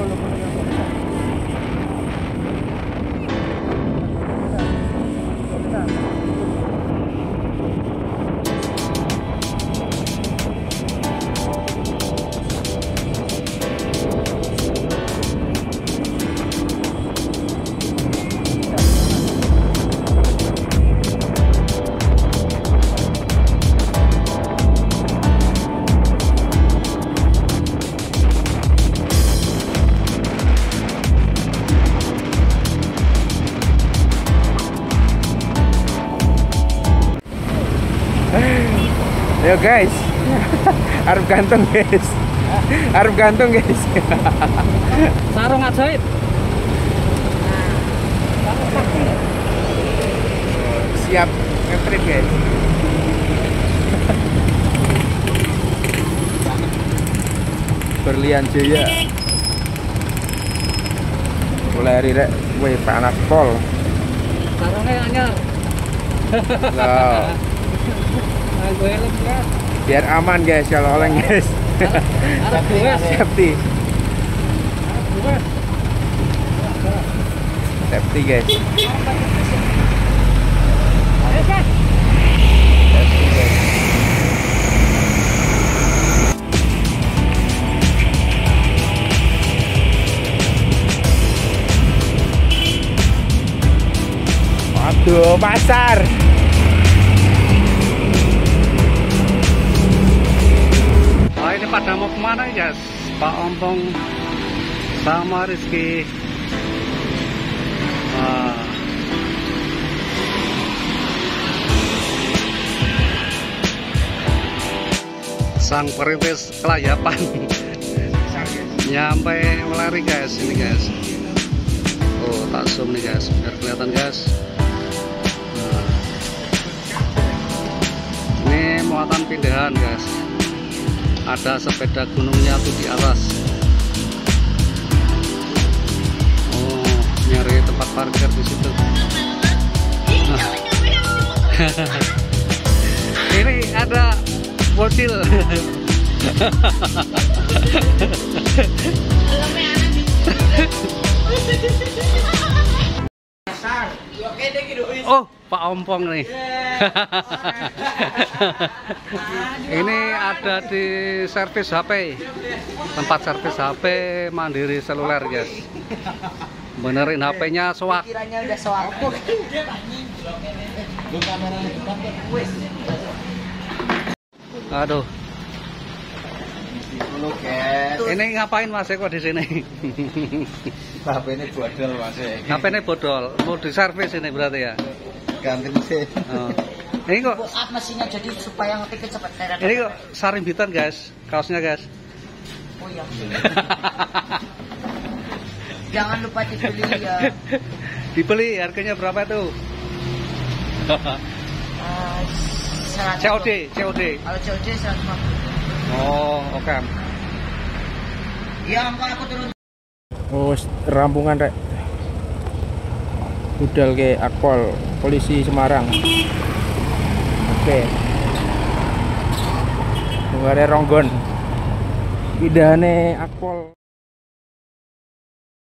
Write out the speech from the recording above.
Yo guys, arep gantung guys, arep gantung guys. Sarung ajaib. Siap ngetrip guys. Berlian Jaya. Mulai hari rek, wih panas pol. Sarungnya anyar. Loh. Biar aman guys kalau oleng guys. Safety. Safety guys. Waduh, pasar. Ini pada mau kemana guys? Pak Ompong sama Rizky. Sang perintis kelayapan nyampe melari guys ini guys. Oh tak zoom nih guys biar kelihatan guys. Ini muatan pindahan guys. Ada sepeda gunungnya tuh di atas. Oh, nyari tempat parkir di situ. Ini ada bocil. Oh, Pak Ompong nih. Ini ada di servis HP. Tempat servis HP Mandiri Seluler, guys. Benerin HP-nya soak. Kiranya udah soak. Aduh. Ini ngapain Mas kok di sini? HP ini bodol Mas. HP ini bodol. Mau diservis ini berarti ya? Ganti mesin. Oh. Ini kok mesinnya jadi supaya ngetik cepet. Ini kok sarimbitan guys, kaosnya guys. Oh iya. Jangan lupa dibeli ya. Dibeli harganya berapa tuh? COD. Kalau COD 150. Oh, oke. Iya, aku turun. Oh, rampungan rek. Budal ke Akpol Polisi Semarang. Oke. Tunggu Ronggon. Pindahane Akpol.